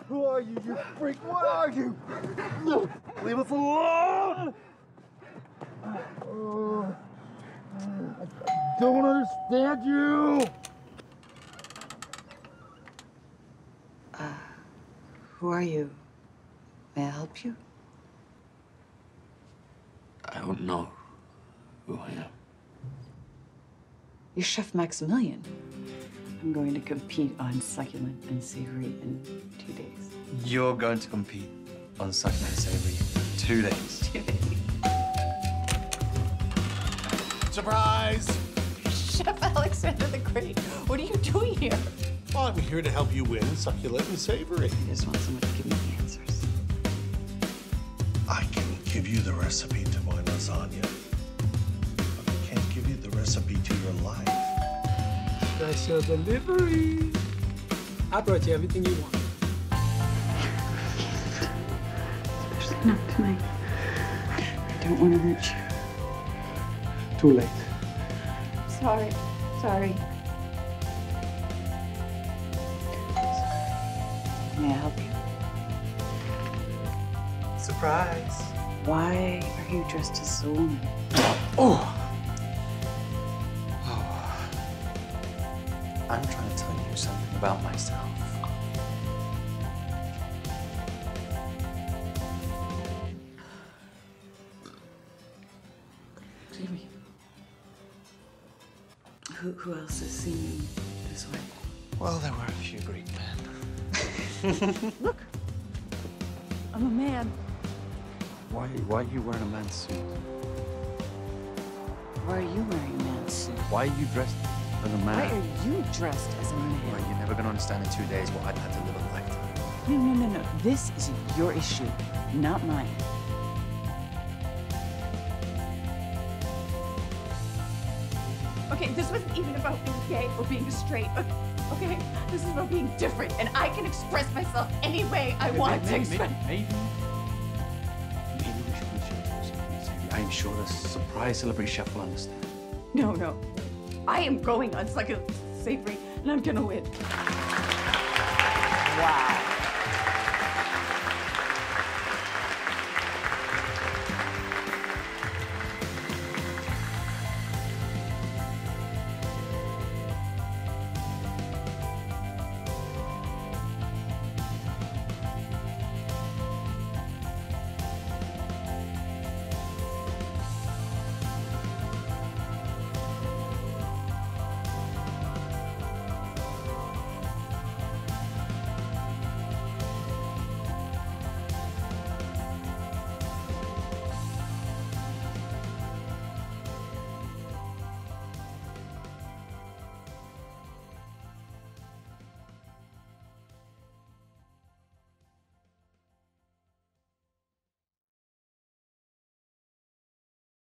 Who are you, you freak? What are you? Leave us alone! I don't understand you! Who are you? May I help you? I don't know who I am. You're Chef Maximilian. I'm going to compete on succulent and savory in 2 days. You're going to compete on Succulent and Savory in 2 days. 2 days. Surprise! Chef Alexander the Great, what are you doing here? Well, I'm here to help you win Succulent and Savory. I just want someone to give me the answers. I can give you the recipe to my lasagna, but I can't give you the recipe to your life. Special delivery. I brought you everything you want. Especially not tonight. I don't want to hurt you. Too late. Sorry. May I help you? Surprise! Why are you dressed as a woman? I'm trying to tell you something about myself. Jamie. Who else has seen you this way? Well, there were a few Greek men. Look, I'm a man. Why are you wearing a man's suit? Why are you wearing a man's suit? Why are you dressed as a man? Why are you dressed as a man? Well, you're never gonna understand in 2 days what I've had to live a lifetime. No. This is your issue, not mine. Okay, this wasn't even about being gay or being straight. Okay, this is about being different, and I can express myself any way I want to express. Maybe we should reach out to Succulent. I'm sure the surprise celebrity chef will understand. No. I am going on Succulent Savory, and I'm gonna win. Wow.